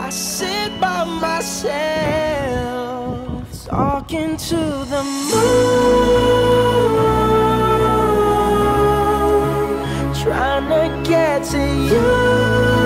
I sit by myself, talking to the moon, trying to get to you.